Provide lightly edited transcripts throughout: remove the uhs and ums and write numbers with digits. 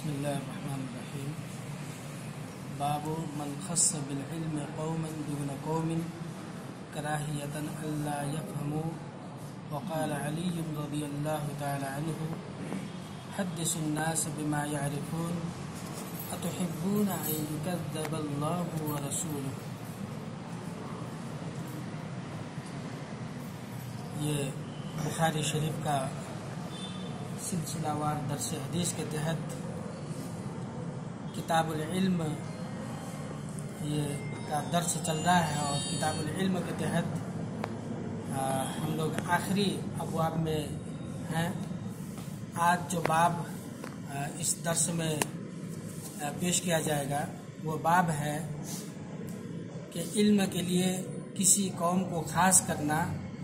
بسم الله الرحمن الرحيم. باب من خص بالعلم قوما دون قوم كراهية ألا يفهموا. وقال علي رضي الله تعالى عنه: حدثوا الناس بما يعرفون أتحبون أن يكذب الله ورسوله. یہ بخاری شریف کا سلسلہ وار درس حدیث کے تحت کتاب العلم یہ کا درس چل رہا ہے، اور کتاب العلم کے تحت ہم لوگ آخری ابواب میں ہیں. آج جو باب اس درس میں پیش کیا جائے گا وہ باب ہے کہ علم کے لیے کسی قوم کو خاص کرنا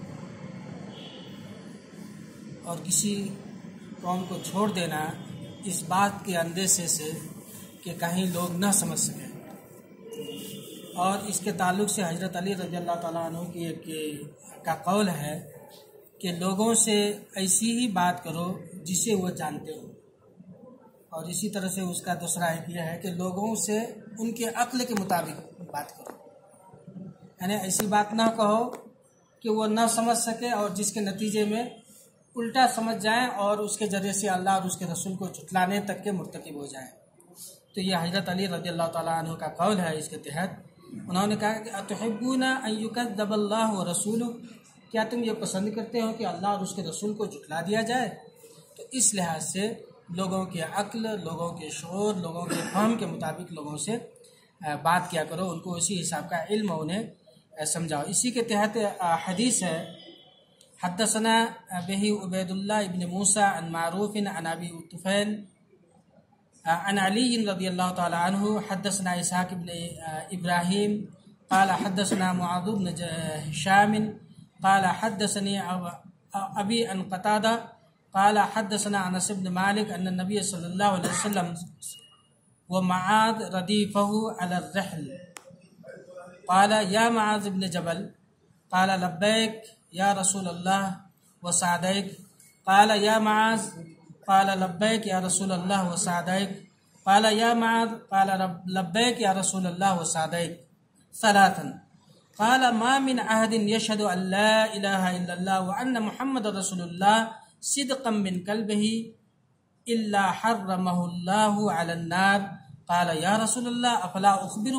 اور کسی قوم کو چھوڑ دینا اس بات کے اندیشے سے کہ کہیں لوگ نہ سمجھ سکیں. اور اس کے تعلق سے حضرت علی رضی اللہ تعالیٰ عنہ کا قول ہے کہ لوگوں سے ایسی ہی بات کرو جسے وہ جانتے ہو، اور اسی طرح سے اس کا دوسرا ایک یہ ہے کہ لوگوں سے ان کے عقل کے مطابق بات کرو، یعنی ایسی بات نہ کہو کہ وہ نہ سمجھ سکے اور جس کے نتیجے میں الٹا سمجھ جائیں اور اس کے ذریعے سے اللہ اور اس کے رسول کو جھٹلانے تک کے مرتکب ہو جائیں. تو یہ حضرت علی رضی اللہ تعالیٰ عنہ کا قول ہے. اس کے تحت انہوں نے کہا کہ اتحبون ان یکذب اللہ ورسولہ، کیا تم یہ پسند کرتے ہو کہ اللہ اور اس کے رسول کو جھٹلا دیا جائے؟ تو اس لحاظ سے لوگوں کے عقل، لوگوں کے شعور، لوگوں کے فہم کے مطابق لوگوں سے بات کیا کرو، ان کو اسی حساب کا علم انہیں سمجھاؤ. اسی کے تحت حدیث ہے: حدثنا به عبید اللہ ابن موسیٰ عن معروف عن ابی طفیل عن علی رضی اللہ تعالی عنہ حدثنا اسحاق ابن ابراہیم قال حدثنا معاذ بن هشام قال حدثني ابی عن قتادہ قال حدثنا انس بن مالک ان النبی صلی اللہ علیہ وسلم ومعاذ ردیفه على الرحل قال یا معاذ بن جبل قال لبیک یا رسول اللہ وسعدیک قال یا معاذ قال لبیک یا رسول اللہ وسعدیک قال یا معاذ قال لبیک یا رسول اللہ وسعدیک ثلاثا قال ما من عهد يشهد ان لا اله الا الله وان محمد رسول الله صدقا من قلبه الا حرمه الله على النار قال یا رسول اللہ افلا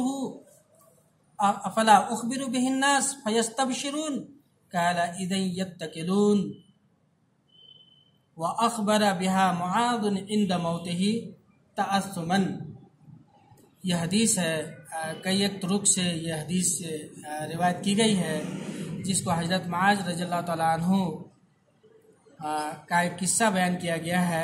اخبر به الناس فيستبشرون قال اذن يتكلون. واخبر بها معاذ عند موته تعثما. یہ حدیث ہے، کئی ایک طرق سے یہ حدیث روایت کی گئی ہے، جس کو حضرت معاذ رضی اللہ تعالیٰ عنہ کا ایک قصہ بیان کیا گیا ہے.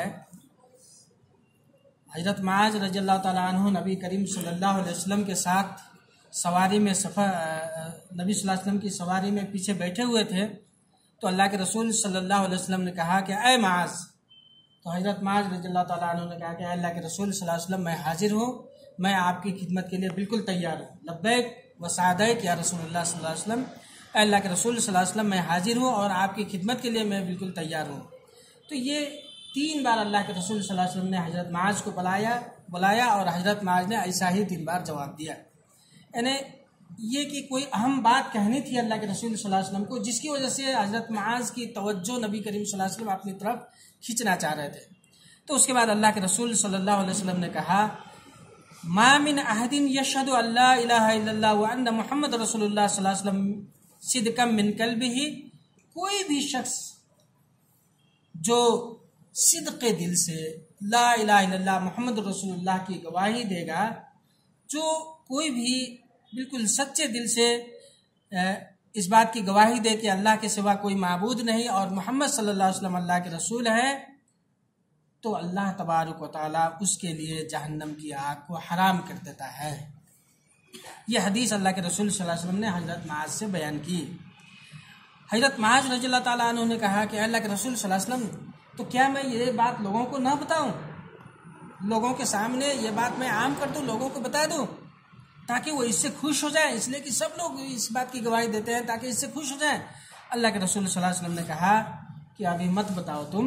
حضرت معاذ رضی اللہ تعالیٰ عنہ نبی کریم صلی اللہ علیہ وسلم کے ساتھ سواری میں نبی صلی اللہ علیہ وسلم کی سواری میں پیچھے بیٹھے ہوئے تھے. تو اللہ کے رسول صلی اللہ علیہ وسلم نے کہا کہ اے معاذ. تو حضرت معاذ رضی اللہ تعالیٰ عنہ نے کہا کہ اے اللہ کے رسول صلی اللہ علیہ وسلم، میں حاضر ہوں، میں آپ کی خدمت کے لیے بالکل تیار ہوں. لبیک و سعدیک یا رسول اللہ صلی اللہ علیہ وسلم، اے اللہ کے رسول صلی اللہ علیہ وسلم، میں حاضر ہوں اور آپ کی خدمت کے لیے میں بالکل تیار ہوں. تو یہ 3 بار اللہ کے رسول صلی اللہ علیہ وسلم نے حضرت معاذ کو بلایا اور حضرت معاذ نے ایسا ہی 3 بار جواب دیا. یعنی یہ کہ کوئی اہم بات کہنی تھی اللہ کے رسول صلی اللہ علیہ وسلم کو، جس کی وجہ سے حضرت معاذ کی توجہ نبی کریم صلی اللہ علیہ وسلم اپنی طرف کھینچنا چاہ رہے تھے. تو اس کے بعد اللہ کے رسول صلی اللہ علیہ وسلم نے کہا: ما من احد یشهد ان لا الہ الا اللہ وان محمد رسول اللہ صلی اللہ علیہ وسلم صدقا من قلبہ. کوئی بھی شخص جو صدق دل سے لا الہ الا اللہ محمد رسول اللہ کی گواہی دے گا، جو کوئی بھی بالکل سچے دل سے اس بات کی گواہی دے کہ اللہ کے سوا کوئی معبود نہیں اور محمد صلی اللہ علیہ وسلم اللہ کے رسول ہے، تو اللہ تبارک و تعالیٰ اس کے لیے جہنم کی آگ کو حرام کر دیتا ہے. یہ حدیث اللہ کے رسول صلی اللہ علیہ وسلم نے حضرت معاذ سے بیان کی. حضرت معاذ رضی اللہ تعالیٰ عنہ نے کہا کہ اللہ کے رسول صلی اللہ علیہ وسلم، تو کیا میں یہ بات لوگوں کو نہ بتاؤں؟ لوگوں کے سامنے یہ بات میں عام کر دوں، لوگوں کو بتا دوں تاکہ وہ اس سے خوش ہو جائیں، اس لیے کہ سب لوگ اس بات کی گواہی دیتے ہیں تاکہ اس سے خوش ہو جائیں. اللہ کے رسول صلی اللہ علیہ وسلم نے کہا کہ ابھی مت بتاؤ تم،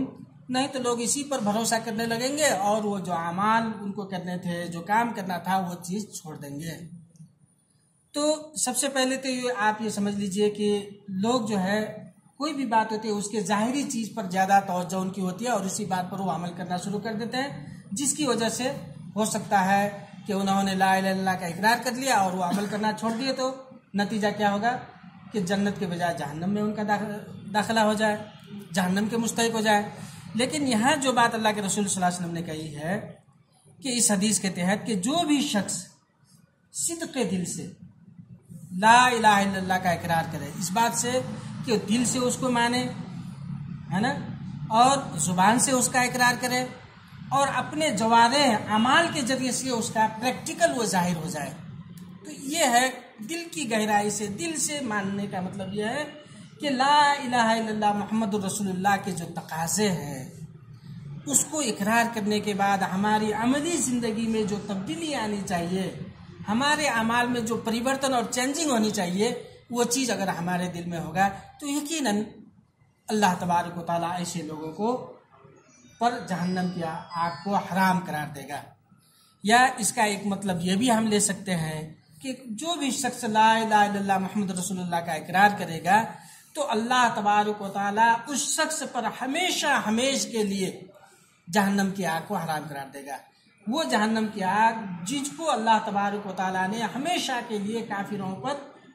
نہیں تو لوگ اسی پر بھروسہ کرنے لگیں گے اور وہ جو اعمال ان کو کرنے تھے، جو کام کرنا تھا، وہ چیز چھوڑ دیں گے۔ تو سب سے پہلے تو آپ یہ سمجھ لیجئے کہ لوگ جو ہے کوئی بھی بات ہوتی ہے اس کے ظاہری چیز پر زیادہ توجہ ان کی ہوتی ہے اور اسی بات پر وہ عمل کرنا شروع کر دیتے ہیں، جس کی وجہ سے ہو سکتا ہے کہ انہوں نے لا الہ الا اللہ کا اقرار کر لیا اور وہ عمل کرنا چھوڑ دیے، تو نتیجہ کیا ہوگا کہ جنت کے بجائے جہنم میں ان کا داخلہ ہو جائے، جہنم کے مستحق ہو جائے۔ لیکن یہاں جو بات اللہ کے رسول صلی اللہ علیہ وسلم نے کہی ہے کہ اس حدیث کے تحت کہ جو بھی شخص صدق دل سے لا الہ الا اللہ کا اقرار کرے، اس بات سے کہ دل سے اس کو مانے، ہے نا، اور زبان سے اس کا اقرار کرے اور اپنے جوارح اعمال کے ذریعے سے اس کا پریکٹیکل وہ ظاہر ہو جائے، تو یہ ہے دل کی گہرائی سے، دل سے ماننے کا مطلب یہ ہے کہ لا الہ الا اللہ محمد الرسول اللہ کے جو تقاضے ہیں اس کو اقرار کرنے کے بعد ہماری عملی زندگی میں جو تبدیلی آنی چاہیے، ہمارے اعمال میں جو پریورتن اور چینجنگ ہونی چاہیے، وہ چیز اگر ہمارے دل میں ہوگا تو یقیناً اللہ تبارک و تعالیٰ ایسے لوگوں کو پر جہنم کی آگ کو حرام قرار دے گا۔ یا اس کا ایک مطلب یہ بھی ہم لے سکتے ہیں کہ جو بھی شخص لا الہ الا اللہ محمد رسول اللہ کا اقرار کرے گا تو اللہ تبارک و تعالیٰ اس شخص پر ہمیشہ کے لیے جہنم کی آگ کو حرام قرار دے گا۔ وہ جہنم کی آگ جس کو اللہ تبارک و تعالیٰ نے ہمیشہ کے لیے کافروں پر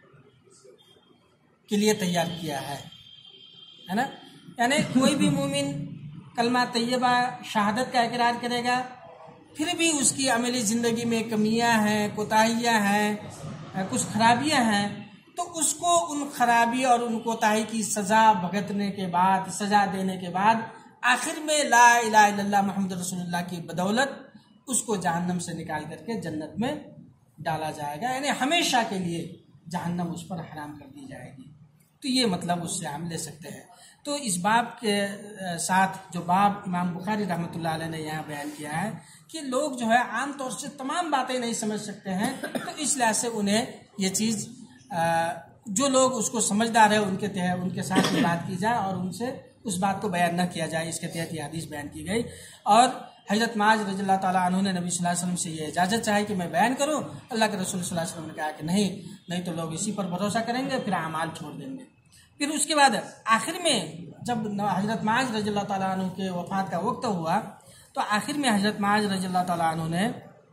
کے لیے تیار کیا ہے نا، یعنی کوئی بھی مومن کلمہ طیبہ شہادت کا اقرار کرے گا، پھر بھی اس کی عملی زندگی میں کمیاں ہیں، کوتاہیاں ہیں، کچھ خرابیاں ہیں، تو اس کو ان خرابی اور ان کوتاہی کی سزا بھگتنے کے بعد، سزا دینے کے بعد آخر میں لا الہ الا اللہ محمد رسول اللہ کی بدولت اس کو جہنم سے نکال کر کے جنت میں ڈالا جائے گا، یعنی ہمیشہ کے لیے جہنم اس پر حرام کر دی جائے گی۔ تو یہ مطلب اس سے ہم لے سکتے ہیں۔ تو اس باب کے ساتھ جو باب امام بخاری رحمۃ اللہ علیہ نے یہاں بیان کیا ہے کہ لوگ جو ہے عام طور سے تمام باتیں نہیں سمجھ سکتے ہیں، تو اس لحاظ سے انہیں یہ چیز جو لوگ اس کو سمجھدار ہے ان کے ساتھ بات کی جائے اور ان سے اس بات کو بیان نہ کیا جائے، اس کے تحت یہ حدیث بیان کی گئی۔ اور حضرت معاذ رضی اللہ تعالیٰ عنہ نے نبی صلی اللہ علیہ وسلم سے یہ اجازت چاہی کہ میں بیان کروں، اللہ کے رسول صلی اللہ علیہ وسلم نے کہا کہ نہیں تو لوگ اسی پر بھروسہ کریں گے، پھر اعمال چھوڑ دیں گے۔ پھر اس کے بعد آخر میں جب حضرت معاذ رضی اللہ تعالیٰ عنہ کے وفات کا وقت ہوا تو آخر میں حضرت معاذ رضی اللہ تعالیٰ عنہ نے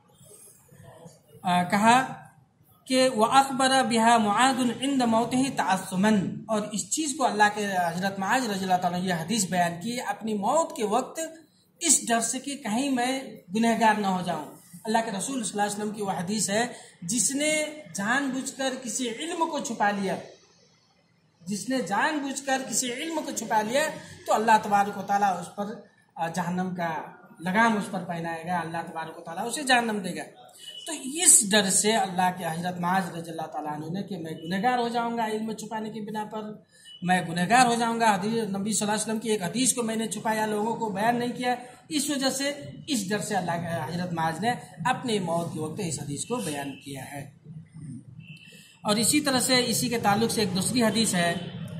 کہا کہ وَأَخْبَرَ بِهَا مُعَاذٌ عِنْدَ مَوْتِهِ تَعَصُّمًا، اور اس چیز کو اللہ کے حضرت معاذ رضی اللہ تعالیٰ نے یہ حدیث بیان کی اپنی موت کے وقت اس ڈر سے کہ کہیں میں گنہگار نہ ہو جاؤں۔ اللہ کے رسول صلی اللہ علیہ وسلم کی وہ حدیث ہے جس نے جان بوجھ کر کسی علم کو چھپا لیا، جس نے جان بوجھ کر کسی علم کو چھپا لیا تو اللہ تبارک و تعالیٰ اس پر جہنم کا لگام اس پر پہنائے گا، اللہ تبارک و تعالیٰ اسے جہنم دے گا۔ تو اس ڈر سے اللہ کے حضرت معاذ رضی اللہ تعالیٰ عنہ نے کہ میں گنہگار ہو جاؤں گا، علم چھپانے کی بنا پر میں گنہگار ہو جاؤں گا، نبی صلی اللہ علیہ وسلم کی ایک حدیث کو میں نے چھپایا، لوگوں کو بیان نہیں کیا، اس وجہ سے اس ڈر سے اللہ کے حضرت معاذ نے اپنے موت کے وقت اس حدیث کو بیان کیا ہے۔ اور اسی طرح سے اسی کے تعلق سے ایک دوسری حدیث ہے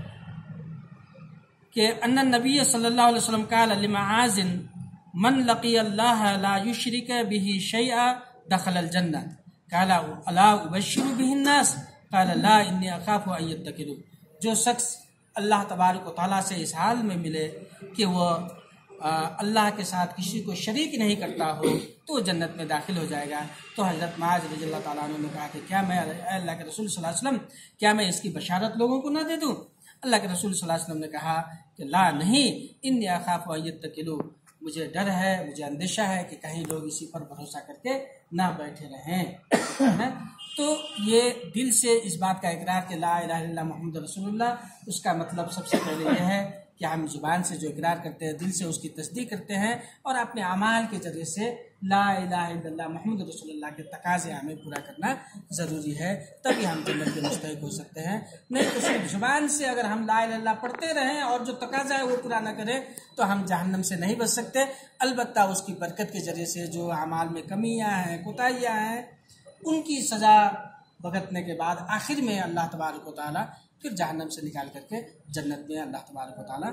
کہ ان النبی صلی اللہ علیہ وسلم قال لمعاذ من لقی اللہ لا یشرک به شیئا دخل الجنہ قال الا ابشر به الناس قال لا انی اخاف ان یتکلوا، جو شخص اللہ تبارک و تعالیٰ سے اس حال میں ملے کہ وہ اللہ کے ساتھ کسی کو شریک نہیں کرتا ہو تو جنت میں داخل ہو جائے گا۔ تو حضرت معاذ رضی اللہ تعالیٰ عنہ نے کہا کہ کیا میں اللہ کے رسول صلی اللہ علیہ وسلم کیا میں اس کی بشارت لوگوں کو نہ دے دوں؟ اللہ کے رسول صلی اللہ علیہ وسلم نے کہا کہ لا نہیں، انی اخاف ان یتکلوا، مجھے ڈر ہے، مجھے اندیشہ ہے کہ کہیں لوگ اسی پر بھروسہ کر کے نہ بیٹھے رہیں۔ تو یہ دل سے اس بات کا اقرار کہ لا الہ الا اللہ محمد رسول اللہ، اس کا مطلب سب سے پہلے یہ ہے کہ ہم زبان سے جو اقرار کرتے ہیں، دل سے اس کی تصدیق کرتے ہیں اور اپنے اعمال کے ذریعے سے لا الہ الا اللہ محمد رسول اللہ کے تقاضے ہمیں پورا کرنا ضروری ہے، تبھی ہم جنت کے مستحق ہو سکتے ہیں۔ نہیں تو صرف زبان سے اگر ہم لا الہ الا اللہ پڑھتے رہیں اور جو تقاضا ہے وہ پورا نہ کریں تو ہم جہنم سے نہیں بچ سکتے۔ البتہ اس کی برکت کے ذریعے سے جو اعمال میں کمیاں ہیں، کوتاہیاں ہیں، ان کی سزا بھگتنے کے بعد آخر میں اللہ تبارک و تعالیٰ پھر جہنم سے نکال کر کے جنت میں اللہ تبارک و تعالیٰ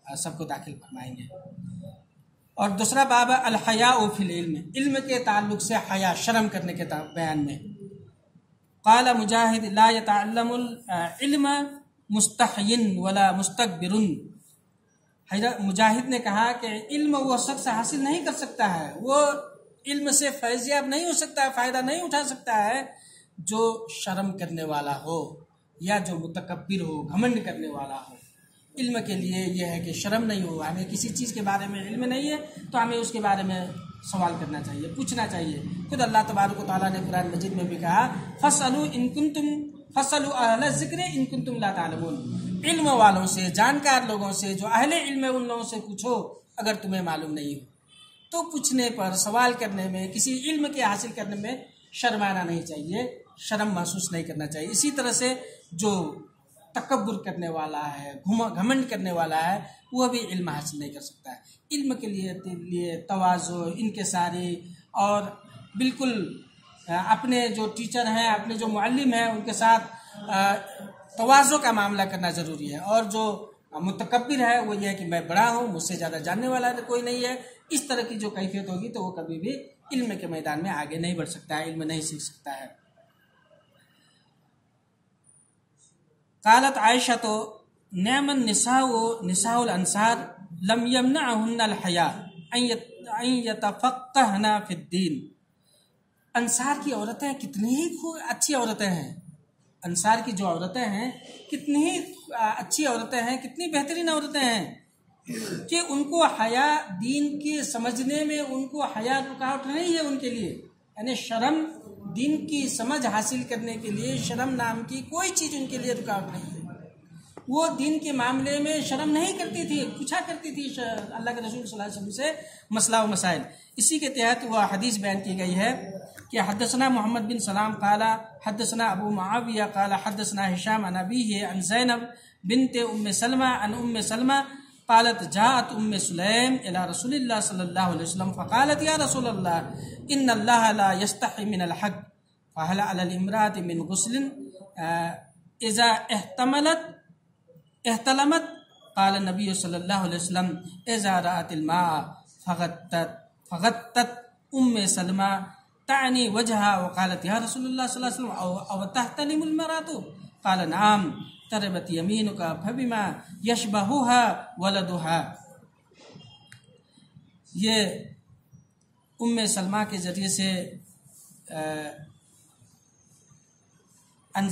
سب کو داخل فرمائیں گے۔ اور دوسرا باب ہے الحیاء فی العلم، علم کے تعلق سے حیا، شرم کرنے کے بیان میں۔ قال مجاہد لا يتعلم العلم مستحین ولا مستكبر، حضرت مجاہد نے کہا کہ علم وہ شخص حاصل نہیں کر سکتا ہے، وہ علم سے فیض یاب نہیں ہو سکتا ہے، فائدہ نہیں اٹھا سکتا ہے جو شرم کرنے والا ہو یا جو متکبر ہو، گھمنڈ کرنے والا ہو۔ علم کے لیے یہ ہے کہ شرم نہیں ہو، ہمیں کسی چیز کے بارے میں علم نہیں ہے تو ہمیں اس کے بارے میں سوال کرنا چاہیے، پوچھنا چاہیے۔ خود اللہ تبارک و تعالیٰ نے قرآن مجید میں بھی کہا فَاسْأَلُوا أَهْلَ الذِّكْرِ إِن كُنتُمْ لَا تَعْلَمُونَ، علم والوں سے، جانکار لوگوں سے، جو اہل علم ہے ان لوگوں سے پوچھو اگر تمہیں معلوم نہیں ہو۔ تو پوچھنے پر، سوال کرنے میں، کسی علم کے حاصل کرنے میں شرمانا نہیں چاہیے، شرم محسوس نہیں کرنا چاہیے۔ اسی طرح سے جو تکبر کرنے والا ہے، گھمنڈ کرنے والا ہے، وہ بھی علم حاصل نہیں کر سکتا ہے۔ علم کے لیے تواضع، انکساری اور بالکل اپنے جو ٹیچر ہیں، اپنے جو معلم ہیں ان کے ساتھ تواضع کا معاملہ کرنا ضروری ہے۔ اور جو متکبر ہے وہ یہ ہے کہ میں بڑا ہوں، مجھ سے زیادہ جاننے والا کوئی نہیں ہے، اس طرح کی جو کیفیت ہوگی تو وہ کبھی بھی علم کے میدان میں آگے نہیں بڑھ سکتا ہے، علم نہیں سیکھ سکتا ہے۔ قالت عائشہ نعم النساء نساء الانصار لم يمنعهن الحیاء ان يتفقهن في الدین، انصار کی عورتیں کتنی ہی اچھی عورتیں ہیں، انصار کی جو عورتیں ہیں کتنی ہی اچھی عورتیں ہیں، کتنی بہترین عورتیں ہیں کہ ان کو حیا دین کی سمجھنے میں ان کو حیا رکاوٹ نہیں ہے ان کے لیے، یعنی شرم دین کی سمجھ حاصل کرنے کے لیے شرم نام کی کوئی چیز ان کے لیے رکاوٹ نہیں ہے۔ وہ دین کے معاملے میں شرم نہیں کرتی تھی، پوچھا کرتی تھی اللہ کے رسول صلی اللہ علیہ وسلم سے مسئلہ و مسائل۔ اسی کے تحت وہ حدیث بیان کی گئی ہے کہ حدثنا محمد بن سلام قال حدثنا ابو معاویہ قال حدثنا ہشام عن ابیہ عن زینب بنت ام سلمہ عن ام سلمہ قالت جاءت ام سلیم الى رسول اللہ صلی اللہ علیہ وسلم فقالت یا رسول اللہ ان اللہ لا يستحی من الحق فهل على الامرأة من غسل اذا احتلمت قال النبی صلی اللہ علیہ وسلم اذا رأت الماء فغطت ام سلمہ تعنی وجهها وقالت یا رسول اللہ صلی اللہ علیہ وسلم او تحتلم المرأة قال نعم تربت یمینک فبما یشبہها ولدها۔ یہ ام سلمہ کے ذریعے سے ان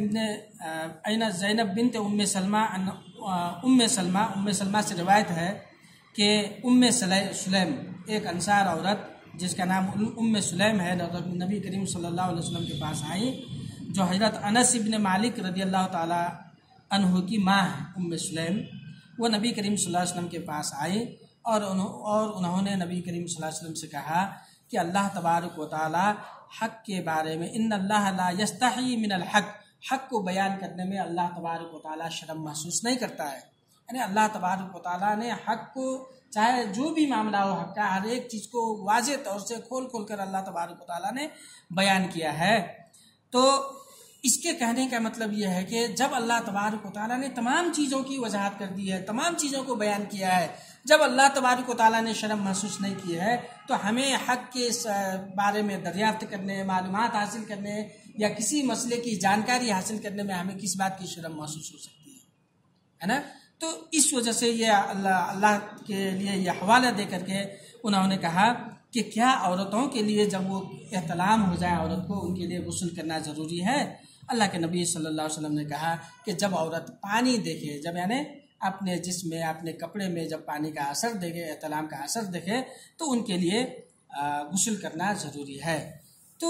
زینب بنت ام سلمہ ام سلمہ سے روایت ہے کہ ام سلیم ایک انصار عورت جس کا نام ام سلیم ہے نبی کریم صلی اللہ علیہ وسلم کے پاس آئی، جو حضرت انس بن مالک رضی اللہ تعالی عنہ کی ماں ہے ام سلیم۔ وہ نبی کریم صلی اللہ علیہ وسلم کے پاس آئی اور انہوں نے نبی کریم صلی اللہ علیہ وسلم سے کہا کہ اللہ تبارک و تعالی حق کے بارے میں ان اللہ لا یستحی من الحق، حق کو بیان کرنے میں اللہ تبارک و تعالی شرم محسوس نہیں کرتا ہے، یعنی اللہ تبارک و تعالی نے حق کو چاہے جو بھی معاملہ ہو حق کا، ہر ایک چیز کو واضح طور سے کھول کر اللہ تبارک و تعالی نے بیان کیا ہے۔ تو اس کے کہنے کا مطلب یہ ہے کہ جب اللہ تبارک و تعالیٰ نے تمام چیزوں کی وضاحت کر دی ہے، تمام چیزوں کو بیان کیا ہے، جب اللہ تبارک و تعالیٰ نے شرم محسوس نہیں کی ہے تو ہمیں حق کے بارے میں دریافت کرنے، معلومات حاصل کرنے یا کسی مسئلے کی جانکاری حاصل کرنے میں ہمیں کس بات کی شرم محسوس ہو سکتی ہے نا؟ تو اس وجہ سے یہ اللہ کے لیے یہ حوالہ دے کر کے انہوں نے کہا کہ کیا عورتوں کے لیے جب وہ احتلام ہو جائے عورت کو، ان کے لیے غسل کرنا ضروری ہے؟ اللہ کے نبی صلی اللہ علیہ وسلم نے کہا کہ جب عورت پانی دیکھے، جب یعنی اپنے جسم میں، اپنے کپڑے میں جب پانی کا اثر دیکھے، احتلام کا اثر دیکھے تو ان کے لیے غسل کرنا ضروری ہے۔ تو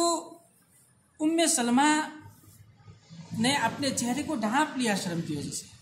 ام سلمہ نے اپنے چہرے کو ڈھانپ لیا شرم کی وجہ سے،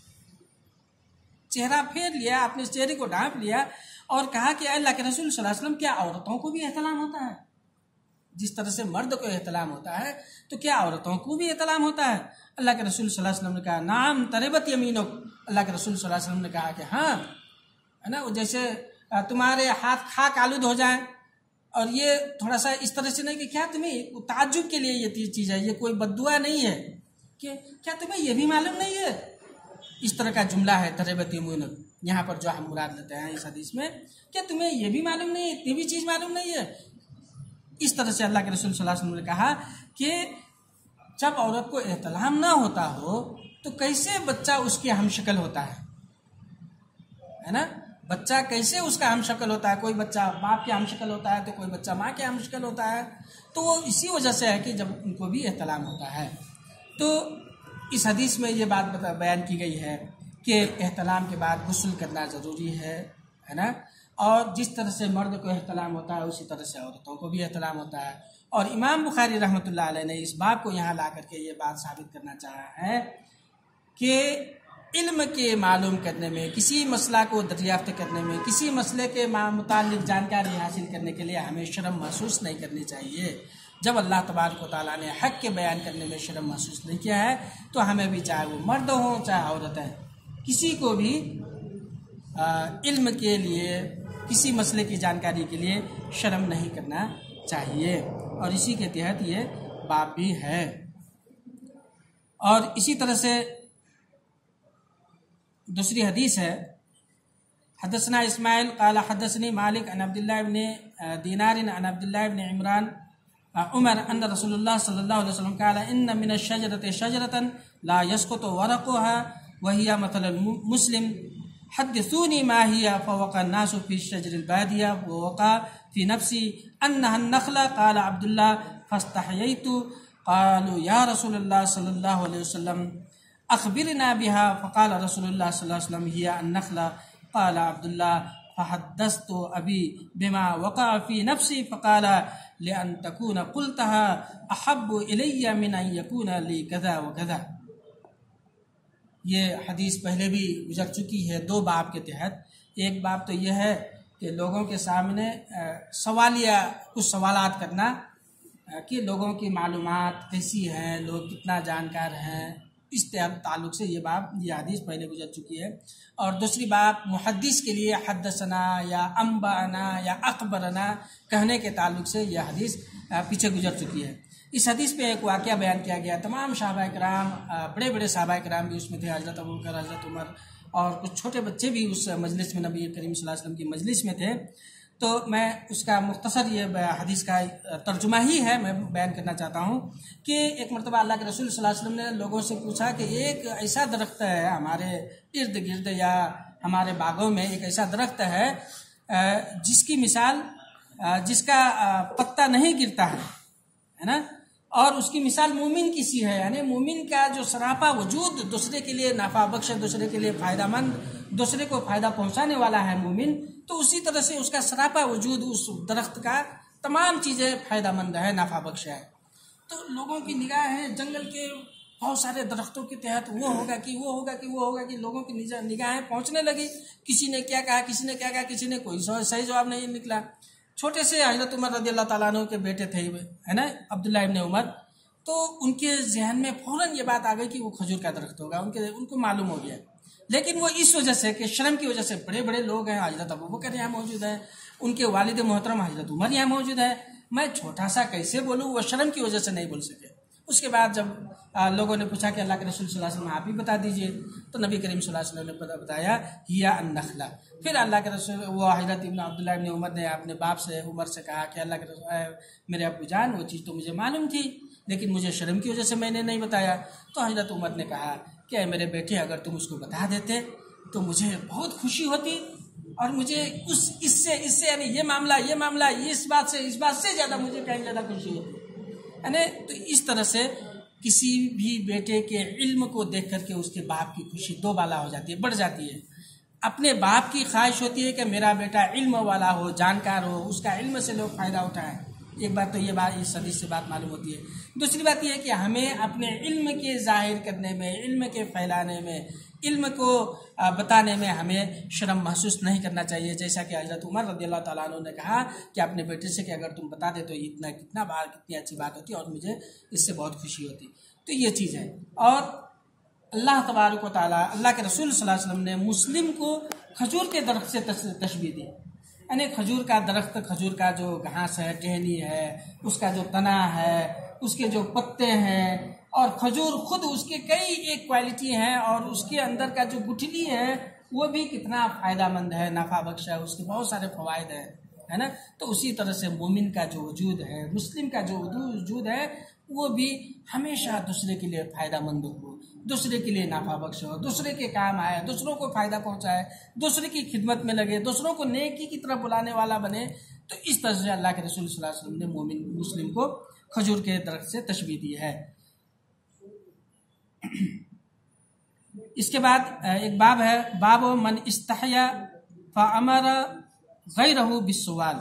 چہرہ پھیر لیا، اپنے چہرے کو ڈھانپ لیا اور کہا کہ اے اللہ کے رسول صلی اللہ علیہ وسلم کیا عورتوں کو بھی احتلام ہوتا ہے؟ جس طرح سے مرد کو احتلام ہوتا ہے تو کیا عورتوں کو بھی احتلام ہوتا ہے؟ اللہ کے رسول صلی اللہ علیہ وسلم نے کہا نعم تربت یمینک، اللہ کے رسول صلی اللہ علیہ وسلم نے کہا کہ ہاں، ہے نا، جیسے تمہارے ہاتھ خاک آلود ہو جائیں، اور یہ تھوڑا سا اس طرح سے نہیں کہ کیا تمہیں تعجب کے لیے یہ چیز ہے، یہ کوئی بد دعا نہیں ہے کہ کیا تمہیں یہ بھی معلوم نہیں ہے؟ اس طرح کا جملہ ہے تربت یمینک، یہاں پر جو ہم مراد لیتے ہیں اس حدیث میں، کہ تمہیں یہ بھی معلوم نہیں ہے، اتنی بھی چیز معلوم نہیں ہے؟ اس طرح سے اللہ کے رسول صلی اللہ علیہ وسلم نے کہا کہ جب عورت کو احتلام نہ ہوتا ہو تو کیسے بچہ اس کی ہم شکل ہوتا ہے نا؟ بچہ کیسے اس کا ہم شکل ہوتا ہے؟ کوئی بچہ باپ کے ہم شکل ہوتا ہے تو کوئی بچہ ماں کے ہم شکل ہوتا ہے. تو وہ اسی وجہ سے ہے کہ جب ان کو بھی احتلام ہوتا ہے. تو اس حدیث میں یہ بات بیان کی گئی ہے کہ احتلام کے بعد غسل کرنا ضروری ہے نا؟ اور جس طرح سے مرد کو احتلام ہوتا ہے اسی طرح سے عورتوں کو بھی احتلام ہوتا ہے. اور امام بخاری رحمۃ اللہ علیہ نے اس باب کو یہاں لا کر کے یہ بات ثابت کرنا چاہا ہے کہ علم کے معلوم کرنے میں، کسی مسئلہ کو دریافت کرنے میں، کسی مسئلے کے متعلق جانکاری حاصل کرنے کے لیے ہمیں شرم محسوس نہیں کرنی چاہیے. جب اللہ تبارک و تعالیٰ نے حق کے بیان کرنے میں شرم محسوس نہیں کیا ہے تو ہمیں بھی، چاہے وہ مرد ہوں چاہے عورت ہے، کسی کو بھی علم کے لیے، کسی مسئلے کی جانکاری کے لیے شرم نہیں کرنا چاہیے. اور اسی کے تحت یہ باب بھی ہے. اور اسی طرح سے دوسری حدیث ہے، حدثنا اسماعیل قال حدثني مالک عن عبداللہ ابن دینار عن عبداللہ ابن عمران عمر ان رسول اللہ صلی اللہ علیہ وسلم قال ان من الشجرة شجرة لا يسقط ورقها وهي مثل المسلم حدثوني ما هي فوقع الناس في الشجر البادية ووقع في نفسي انها النخلة. قال عبد الله فاستحييت. قالوا يا رسول الله صلى الله عليه وسلم اخبرنا بها. فقال رسول الله صلى الله عليه وسلم هي النخلة. قال عبد الله فحدثت ابي بما وقع في نفسي فقال لان تكون قلتها احب الي من ان يكون لي كذا وكذا. یہ حدیث پہلے بھی گزر چکی ہے دو باب کے تحت. ایک باب تو یہ ہے کہ لوگوں کے سامنے سوالیہ کچھ سوالات کرنا کہ لوگوں کی معلومات کیسی ہیں، لوگ کتنا جانکار ہیں، اس تعلق سے یہ حدیث پہلے گزر چکی ہے. اور دوسری بات محدث کے لیے حدثنا یا انبانا یا اخبرنا کہنے کے تعلق سے یہ حدیث پیچھے گزر چکی ہے. اس حدیث پہ ایک واقعہ بیان کیا گیا. تمام صحابہ کرام، بڑے بڑے صحابہ کرام بھی اس میں تھے، حضرت ابوبکر، حضرت عمر اور کچھ چھوٹے بچے بھی اس مجلس میں نبی کریم صلی اللہ علیہ وسلم کی مجلس میں تھے. تو میں اس کا مختصر یہ حدیث کا ترجمہ ہی ہے، میں بیان کرنا چاہتا ہوں کہ ایک مرتبہ اللہ کے رسول صلی اللہ علیہ وسلم نے لوگوں سے پوچھا کہ ایک ایسا درخت ہے ہمارے ارد گرد یا ہمارے باغوں میں، ایک ایسا درخت ہے جس کی مثال، جس کا پتا نہیں گرتا ہے نا، اور اس کی مثال مومن کی سی ہے. یعنی مومن کا جو سراپا وجود دوسرے کے لیے نفع بخش، دوسرے کے لیے فائدہ مند، دوسرے کو فائدہ پہنچانے والا ہے مومن، تو اسی طرح سے اس کا سراپا وجود اس درخت کا تمام چیزیں فائدہ مند ہے، نفع بخش ہے. تو لوگوں کی نگاہیں جنگل کے بہت سارے درختوں کے تحت وہ ہوگا کہ وہ ہوگا کہ وہ ہوگا کہ لوگوں کی نگاہیں پہنچنے لگی. کسی نے کیا کہا، کسی نے کیا کہا، کسی نے کوئی صحیح جواب نہیں نکلا. چھوٹے سے حضرت عمر رضی اللہ تعالیٰ عنہ کے بیٹے تھے ہے نا، عبداللہ ابن عمر. تو ان کے ذہن میں فوراً یہ بات آ گئی کہ وہ کھجور کا درخت ہوگا. ان کو معلوم ہو گیا. لیکن وہ اس وجہ سے کہ شرم کی وجہ سے، بڑے بڑے لوگ ہیں، حضرت ابوبکر یہاں موجود ہیں، ان کے والد محترم حضرت عمر یہاں موجود ہے، میں چھوٹا سا کیسے بولوں؟ وہ شرم کی وجہ سے نہیں بول سکے. اس کے بعد جب لوگوں نے پوچھا کہ اللہ کے رسول صلی اللہ علیہ وسلم آپ ہی بتا دیجئے، تو نبی کریم صلی اللہ علیہ وسلم نے بتایا ہیا النخلہ. پھر اللہ کے رسول، وہ حضرت عبداللہ ابن عمر نے اپنے باپ سے، عمر سے کہا کہ اللہ کے رسول، میرے ابو جان وہ چیز تو مجھے معلوم تھی لیکن مجھے شرم کی وجہ سے میں نے نہیں بتایا. تو حضرت عمر نے کہا کہ اے میرے بیٹے، اگر تم اس کو بتا دیتے تو مجھے بہت خوشی ہوتی، اور مجھے اس سے یعنی یہ معاملہ اس بات سے زیادہ مجھے کہیں زیادہ خوشی ہوتی. یعنی تو اس طرح سے کسی بھی بیٹے کے علم کو دیکھ کر کے اس کے باپ کی خوشی دو بالا ہو جاتی ہے، بڑھ جاتی ہے. اپنے باپ کی خواہش ہوتی ہے کہ میرا بیٹا علم والا ہو، جانکار ہو، اس کا علم سے لوگ فائدہ اٹھائیں. ایک بات تو یہ بات اس حدیث سے بات معلوم ہوتی ہے. دوسری بات یہ ہے کہ ہمیں اپنے علم کے ظاہر کرنے میں، علم کے پھیلانے میں، علم کو بتانے میں ہمیں شرم محسوس نہیں کرنا چاہیے. جیسا کہ حضرت عمر رضی اللہ تعالیٰ عنہ نے کہا کہ اپنے بیٹے سے کہ اگر تم بتا دے تو کتنی اچھی بات ہوتی اور مجھے اس سے بہت خوشی ہوتی. تو یہ چیز ہے. اور اللہ تبارک و تعالیٰ، اللہ کے رسول صلی اللہ علیہ وسلم نے مسلم کو کھجور کے درخت سے تشبیہ دی. یعنی کھجور کا درخت، کھجور کا جو گھاس ہے، ٹہنی ہے، اس کا جو تنا ہے، اس کے جو پتے ہیں، اور کھجور خود اس کے کئی ایک کوالٹی ہیں، اور اس کے اندر کا جو گٹھلی ہے وہ بھی کتنا فائدہ مند ہے، نفع بخش ہے، اس کے بہت سارے فوائد ہیں، ہے نا. تو اسی طرح سے مومن کا جو وجود ہے، مسلم کا جو وجود ہے، وہ بھی ہمیشہ دوسرے کے لیے فائدہ مند ہو، دوسرے کے لیے نفع بخش ہو، دوسرے کے کام آئے، دوسروں کو فائدہ پہنچائے، دوسرے کی خدمت میں لگے، دوسروں کو نیکی کی طرف بلانے والا بنے. تو اس طرح سے اللہ کے رسول صلی اللہ علیہ وسلم نے مومن مسلم کو کھجور کے درخت سے تشبیہ دی ہے. اس کے بعد ایک باب ہے، باب من استحیا فامر غیرہ بالسؤال،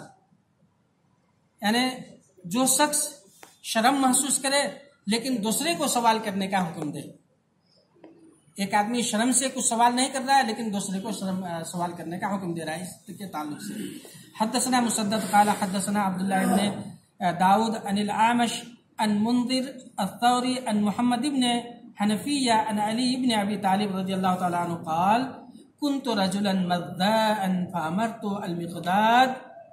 یعنی جو شخص شرم محسوس کرے لیکن دوسرے کو سوال کرنے کا حکم دے. ایک آدمی شرم سے کچھ سوال نہیں کر رہا ہے لیکن دوسرے کو سوال کرنے کا حکم دے رہا ہے، اس کے تعلق سے. حدثنا مسدد قال حدثنا عبداللہ ابن داود عن العامش عن منذر الثوری عن محمد ابن حنفیہ عن علی ابن ابی طالب رضی اللہ تعالی عنہ قال كنت رجلا مذاء فامرت المقداد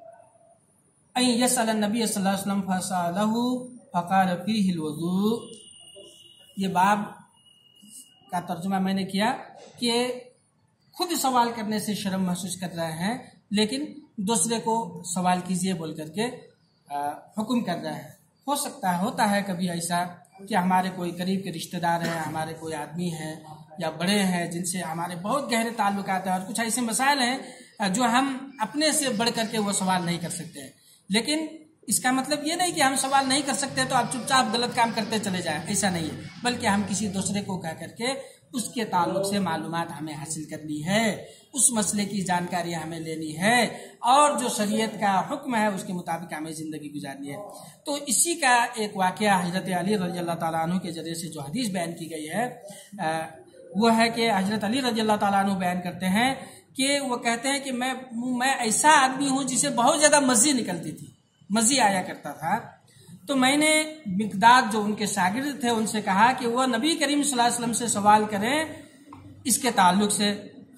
ان يسأل النبي صلی اللہ علیہ وسلم فسأله فقال فيه الوضوء. یہ باب کا ترجمہ میں نے کیا کہ خود سوال کرنے سے شرم محسوس کر رہے ہیں لیکن دوسرے کو سوال کیجئے بول کر کے حکم کر رہے ہیں. ہو سکتا ہے، ہوتا ہے کبھی ایسا کہ ہمارے کوئی قریب کے رشتہ دار ہیں، ہمارے کوئی آدمی ہیں یا بڑے ہیں جن سے ہمارے بہت گہرے تعلقات ہیں، اور کچھ ایسے مسائل ہیں جو ہم اپنے سے بڑھ کر کے وہ سوال نہیں کر سکتے ہیں. لیکن اس کا مطلب یہ نہیں کہ ہم سوال نہیں کر سکتے تو آپ چپ چاپ غلط کام کرتے چلے جائیں، ایسا نہیں ہے، بلکہ ہم کسی دوسرے کو کہہ کر کے اس کے تعلق سے معلومات ہمیں حاصل کرنی ہے، اس مسئلے کی جانکاری ہمیں لینی ہے، اور جو شریعت کا حکم ہے اس کے مطابق ہمیں زندگی گزارنی ہے. تو اسی کا ایک واقعہ حضرت علی رضی اللہ تعالیٰ عنہ کے ذریعے سے جو حدیث بیان کی گئی ہے وہ ہے کہ حضرت علی رضی اللہ تعالیٰ عنہ بیان کرتے ہیں کہ وہ کہتے ہیں کہ میں ایسا آدمی ہوں جسے بہت زیادہ مزی نکلتی تھی، مزی آیا کرتا تھا. تو میں نے مقداد جو ان کے شاگرد تھے ان سے کہا کہ وہ نبی کریم صلی اللہ علیہ وسلم سے سوال کریں اس کے تعلق سے.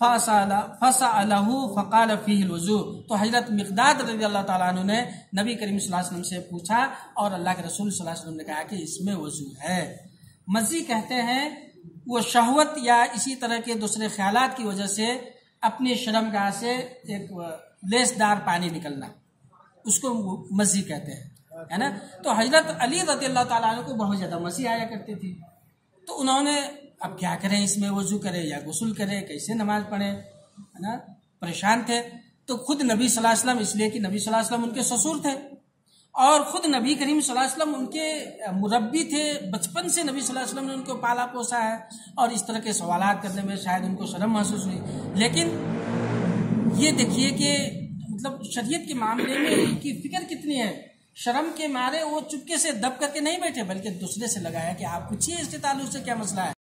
فسألہ فقال فیہ الوضوء. تو حضرت مقداد رضی اللہ تعالیٰ عنہ نے نبی کریم صلی اللہ علیہ وسلم سے پوچھا اور اللہ کے رسول صلی اللہ علیہ وسلم نے کہا کہ اس میں وضو ہے. مزی کہتے ہیں وہ شہوت یا اسی طرح کے دوسرے خیالات کی وجہ سے اپنی شرمگاہ سے ایک لیسدار پانی نکلنا، اس کو مزی کہتے ہیں، ہے نا. تو حضرت علی رضی اللہ تعالیٰ عنہ کو بہت زیادہ مزی آیا کرتی تھی. تو انہوں نے اب کیا کریں، اس میں وضو کرے یا غسل کرے، کیسے نماز پڑھے، ہے نا، پریشان تھے. تو خود نبی صلی اللہ علیہ وسلم، اس لیے کہ نبی صلی اللہ علیہ وسلم ان کے سسر تھے اور خود نبی کریم صلی اللہ علیہ وسلم ان کے مربی تھے، بچپن سے نبی صلی اللہ علیہ وسلم نے ان کو پالا پوسا ہے، اور اس طرح کے سوالات کرنے میں شاید ان کو شرم محسوس ہوئی. لیکن یہ دیکھیے کہ مطلب شریعت کے معاملے میں ان کی فکر کتنی ہے. شرم کے مارے وہ چپکے سے دب کر کے نہیں بیٹھے بلکہ دوسرے سے لگایا کہ آپ پوچھیے اس کے تعلق سے کیا مسئلہ ہے.